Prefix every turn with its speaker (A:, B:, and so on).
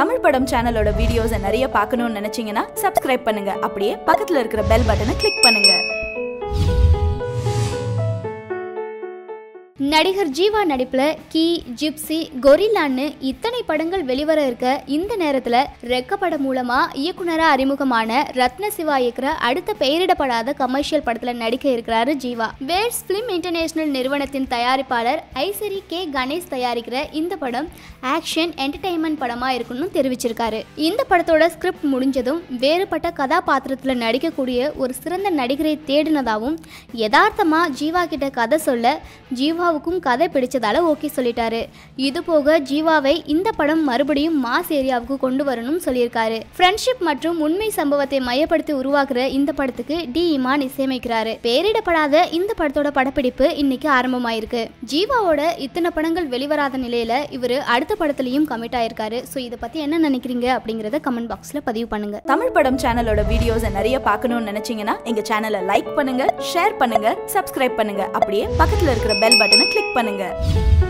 A: தமிழ் படம் சேனலோட வீடியோஸ் நிறைய பார்க்கணும்னு நினைச்சீங்கன்னா சப்ஸ்கிரைப் பண்ணுங்க. அப்படியே பக்கத்துல இருக்கிற பெல் பட்டனை கிளிக் பண்ணுங்க.
B: நடிகர் ஜீவா நடிப்புல கி, ஜிப்சி, கொரில்லான்னு இத்தனை படங்கள் வெளிவர இருக்க இந்த நேரத்துல ரெக்க படம் மூலமா இயக்குனரா அறிமுகமான ரத்ன சிவா இயக்குற அடுத்த பெயரிடப்படாத கமர்ஷியல் படத்துல நடிக்க இருக்கிறாரு ஜீவா. வேல்ஸ் பிலிம் இன்டர்நேஷனல் நிறுவனத்தின் தயாரிப்பாளர் ஐசரி கணேஷ் தயாரிக்கிற இந்த படம் ஆக்ஷன் என்டர்டைன்மெண்ட் படமா இருக்குன்னு தெரிவிச்சிருக்காரு. இந்த படத்தோட ஸ்கிரிப்ட் முடிஞ்சதும் வேறுபட்ட கதாபாத்திரத்துல நடிக்கக்கூடிய ஒரு சிறந்த நடிகரை தேடினதாகவும் யதார்த்தமா ஜீவா கிட்ட கதை சொல்ல ஜீவாவுக்கும் கதை பிடிச்சதால ஓகே சொல்லிட்டாரு. இது போக ஜீவாவை இந்த படம் மறுபடியும் மாஸ் ஏரியாவுக்கு கொண்டு வரணும்னு சொல்லியிருக்காரு. ஃப்ரெண்ட்ஷிப் மற்றும் உண்மை சம்பவத்தை மையப்படுத்தி உருவாக்குற இந்த படத்துக்கு டி இமான் இசையமைக்கிறாரு. பெயரிடப்படாத இந்த படத்தோட படப்பிடிப்பு இன்னைக்கு ஆரம்பமாயிருக்கு. ஜீவாவோட இத்தனை படங்கள் வெளிவராத நிலையில இவரு அடுத்த படத்திலையும் கமிட் ஆயிருக்காரு. ஸோ இதை பத்தி என்ன நினைக்கிறீங்க அப்படிங்கறத கமெண்ட் பாக்ஸ்ல பதிவு பண்ணுங்க.
A: தமிழ் படம் சேனலோட வீடியோஸ் நிறைய பார்க்கணும்னு நினைச்சீங்கன்னா எங்க சேனலை லைக் பண்ணுங்க, ஷேர் பண்ணுங்க, சப்ஸ்கிரைப் பண்ணுங்க. அப்படியே பக்கத்துல இருக்கிற பெல் பட்டனை கிளிக் பண்ணுங்க.